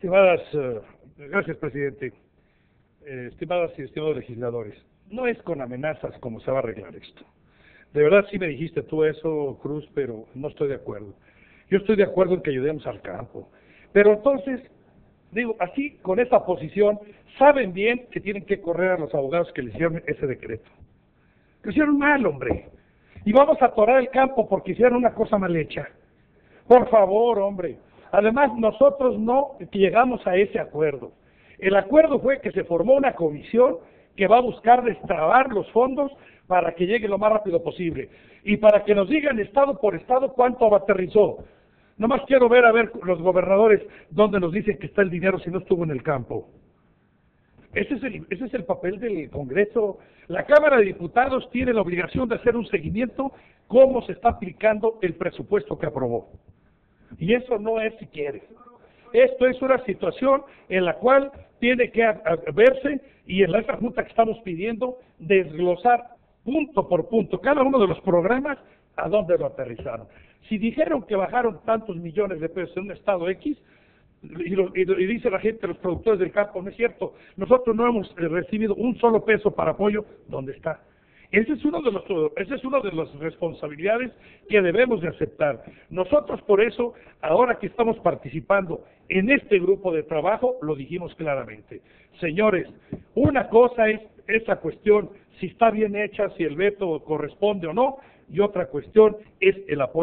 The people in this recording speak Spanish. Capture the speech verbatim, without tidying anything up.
Estimadas, eh, gracias, presidente. Eh, estimadas y estimados legisladores, no es con amenazas como se va a arreglar esto. De verdad sí me dijiste tú eso, Cruz, pero no estoy de acuerdo. Yo estoy de acuerdo en que ayudemos al campo. Pero entonces, digo, así, con esa posición, saben bien que tienen que correr a los abogados que le hicieron ese decreto. Lo hicieron mal, hombre. Y vamos a atorar el campo porque hicieron una cosa mal hecha. Por favor, hombre. Además, nosotros no llegamos a ese acuerdo. El acuerdo fue que se formó una comisión que va a buscar destrabar los fondos para que llegue lo más rápido posible. Y para que nos digan estado por estado cuánto aterrizó. Nomás quiero ver a ver los gobernadores dónde nos dicen que está el dinero si no estuvo en el campo. Ese es el, ese es el papel del Congreso. La Cámara de Diputados tiene la obligación de hacer un seguimiento cómo se está aplicando el presupuesto que aprobó. Y eso no es si quiere. Esto es una situación en la cual tiene que a, a, verse, y en esta junta que estamos pidiendo, desglosar punto por punto cada uno de los programas a dónde lo aterrizaron. Si dijeron que bajaron tantos millones de pesos en un estado X, y, lo, y, y dice la gente, los productores del campo, no es cierto, nosotros no hemos recibido un solo peso para apoyo, ¿dónde está? Ese es uno de los, esa es una de las responsabilidades que debemos de aceptar. Nosotros por eso, ahora que estamos participando en este grupo de trabajo, lo dijimos claramente. Señores, una cosa es esa cuestión, si está bien hecha, si el veto corresponde o no, y otra cuestión es el apoyo.